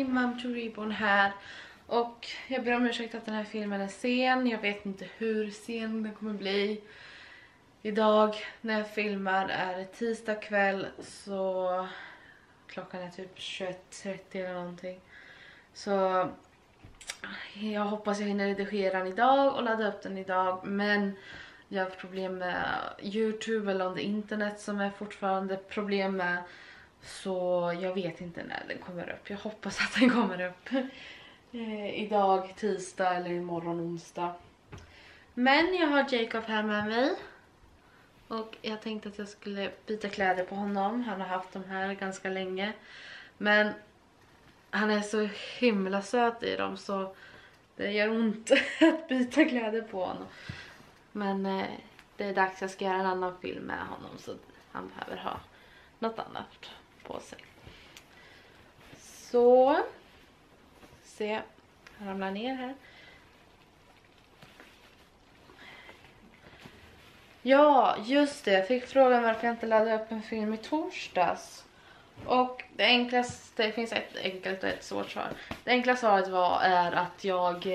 hej, Mom to Reborn här. Och jag ber om ursäkt att den här filmen är sen. Jag vet inte hur sen den kommer bli. Idag när jag filmar är det tisdag kväll, så klockan är typ 21:30 eller någonting. Så jag hoppas jag hinner redigera den idag och ladda upp den idag. Men jag har problem med YouTube eller om det är internet som är fortfarande problem med. Så jag vet inte när den kommer upp. Jag hoppas att den kommer upp idag tisdag eller imorgon onsdag. Men jag har Jacob här med mig. Och jag tänkte att jag skulle byta kläder på honom. Han har haft de här ganska länge. Men han är så himla söt i dem, så det gör ont att byta kläder på honom. Men det är dags, jag ska göra en annan film med honom, så han behöver ha något annat på sig. Så se, han ramlar ner här. Ja, just det. Jag fick frågan varför jag inte laddade upp en film i torsdags. Och det enklaste, det finns ett enkelt och ett svårt svar. Det enkla svaret är att jag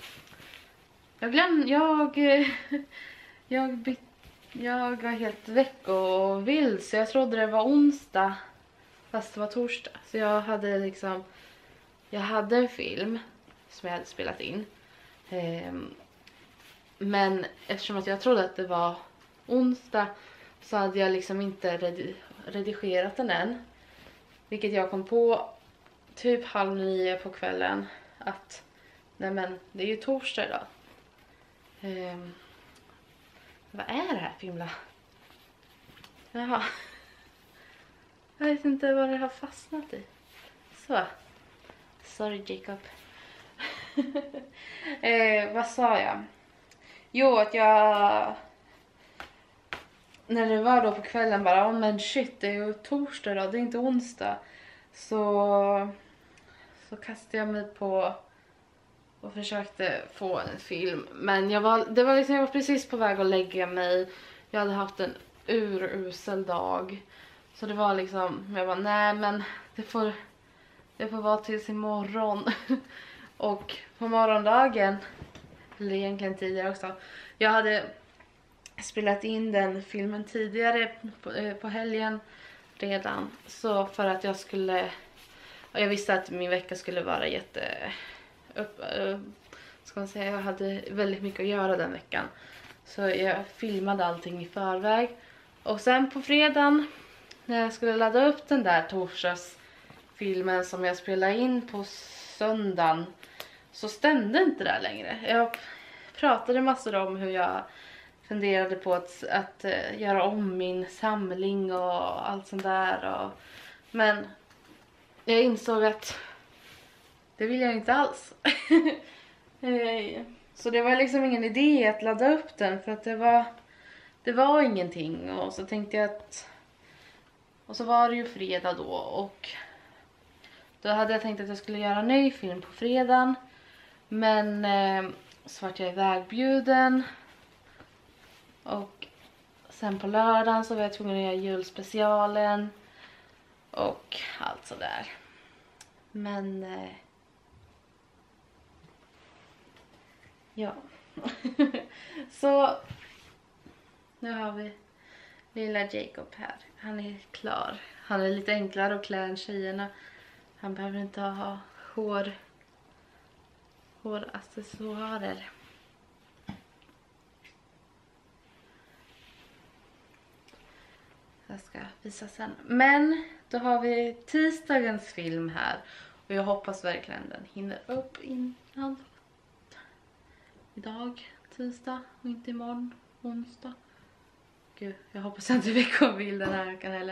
var helt väck och vild, så jag trodde det var onsdag fast det var torsdag. Så jag hade en film som jag hade spelat in. Men eftersom att jag trodde att det var onsdag så hade jag liksom inte redigerat den än. Vilket jag kom på typ 8:30 på kvällen att nej, men det är ju torsdag idag. Vad är det här filmla? Jaha. Jag vet inte vad det har fastnat i. Så. Sorry Jacob. Vad sa jag? Jo, att jag... När det var då på kvällen bara, men shit, det är ju torsdag då, det är inte onsdag. Så kastade jag mig på och försökte få en film. Men jag var precis på väg att lägga mig. Jag hade haft en urusel dag. Så det var liksom, jag bara, nej men det får vara tills imorgon. Och på morgondagen, eller egentligen tidigare också, jag hade spelat in den filmen tidigare på helgen redan. Så för att jag visste att min vecka skulle vara jag hade väldigt mycket att göra den veckan. Så jag filmade allting i förväg. Och sen på fredagen när jag skulle ladda upp den där torsdagsfilmen som jag spelade in på söndagen, så stämde inte det längre. Jag pratade massor om hur jag funderade på att göra om min samling och allt sånt där. Men jag insåg att det vill jag inte alls. Så det var liksom ingen idé att ladda upp den, för att det var ingenting. Och så tänkte jag och så var det ju fredag då, och då hade jag tänkt att jag skulle göra en ny film på fredagen. Men så vart jag ivägbjuden. Och sen på lördagen så var jag tvungen att göra julspecialen. Och allt sådär. Men ja. Så nu har vi lilla Jacob här. Han är klar. Han är lite enklare att klä än tjejerna. Han behöver inte ha håraccessoarer. Jag ska visa sen. Men då har vi tisdagens film här. Och jag hoppas verkligen den hinner upp innan idag, tisdag, och inte imorgon, onsdag. Gud, jag hoppas jag inte väcker bilden här kan heller.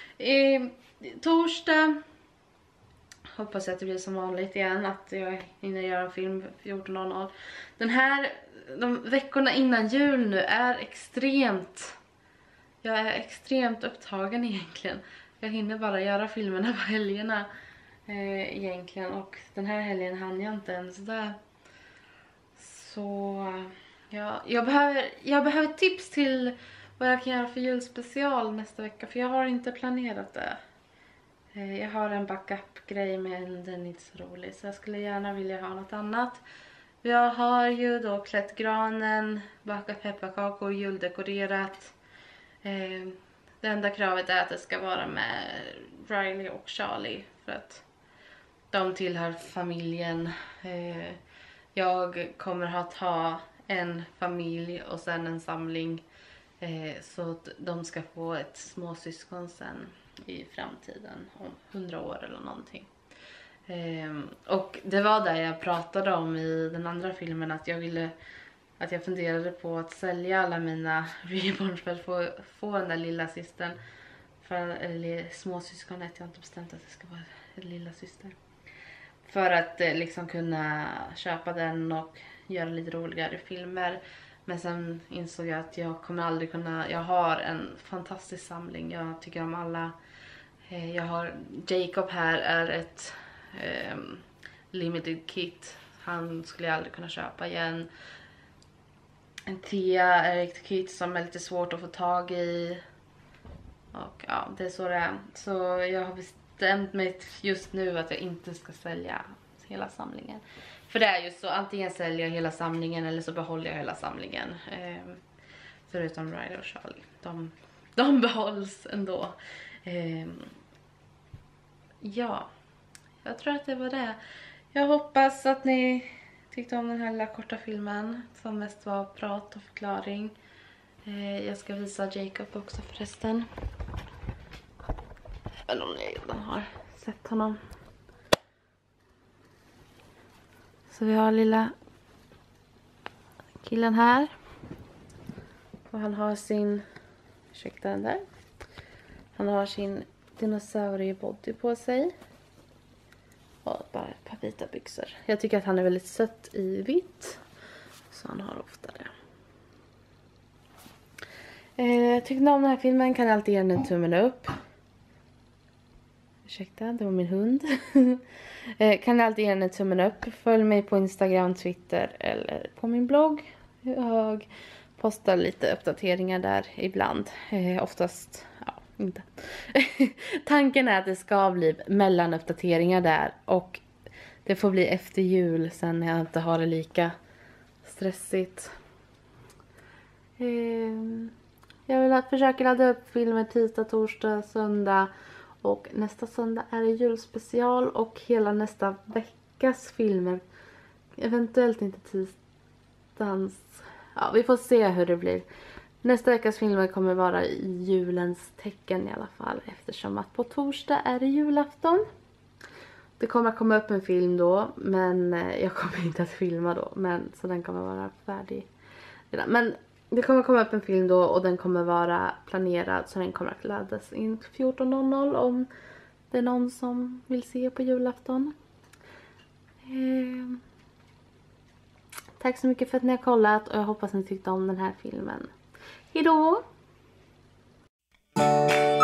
Torsdag hoppas jag att det blir som vanligt igen, att jag hinner göra en film 14:00. De veckorna innan jul nu är jag är extremt upptagen egentligen. Jag hinner bara göra filmerna på helgerna egentligen, och den här helgen hann jag inte ens där. Så ja, jag behöver tips till vad jag kan göra för julspecial nästa vecka, för jag har inte planerat det. Jag har en backup-grej men den är inte så rolig, så jag skulle gärna vilja ha något annat. Jag har ju då klätt granen, bakat pepparkakor, juldekorerat. Det enda kravet är att det ska vara med Riley och Charlie för att de tillhör familjen. Jag kommer att ha en familj och sen en samling, så att de ska få ett småsyskon sen i framtiden om 100 år eller någonting. Och det var där jag pratade om i den andra filmen att jag funderade på att sälja alla mina reborns för att få den där lilla systern, eller småsyskonet. Jag har inte bestämt att det ska vara en lilla syster, för att liksom kunna köpa den och göra lite roligare filmer. Men sen insåg jag att jag kommer aldrig kunna. Jag har en fantastisk samling, jag tycker om alla. Jag har Jacob här, är ett limited kit. Han skulle jag aldrig kunna köpa igen. En Thea är ett kit som är lite svårt att få tag i. Och ja, det är så det är. Så jag har bestämt mig just nu att jag inte ska sälja hela samlingen. För det är ju så, antingen säljer jag hela samlingen eller så behåller jag hela samlingen. Förutom Riley och Charlie. De behålls ändå. Ja, jag tror att det var det. Jag hoppas att ni tyckte om den här lilla korta filmen som mest var prat och förklaring. Jag ska visa Jacob också förresten. Eller om jag redan har sett honom. Så vi har lilla killen här. Och han har sin, ursäkta den där. Han har sin dinosauriebody på sig. Och bara ett par vita byxor. Jag tycker att han är väldigt sött i vitt. Så han har ofta det. Tyckte ni om den här filmen kan ni alltid ge den en tummen upp. Ursäkta, det var min hund. Kan ni alltid ge den en tummen upp. Följ mig på Instagram, Twitter eller på min blogg. Jag postar lite uppdateringar där ibland. Oftast, ja, inte. Tanken är att det ska bli mellanuppdateringar där. Och det får bli efter jul sen när jag inte har det lika stressigt. Jag vill försöka ladda upp filmer tisdag, torsdag, söndag. Och nästa söndag är det julspecial och hela nästa veckas filmer. Eventuellt inte tisdagens. Ja, vi får se hur det blir. Nästa veckas filmer kommer vara i julens tecken i alla fall. Eftersom att på torsdag är det julafton. Det kommer att komma upp en film då. Men jag kommer inte att filma då. Så den kommer vara färdig. Men det kommer komma upp en film då och den kommer vara planerad så den kommer att laddas in 14:00 om det är någon som vill se på julafton. Tack så mycket för att ni har kollat och jag hoppas ni tyckte om den här filmen. Hejdå!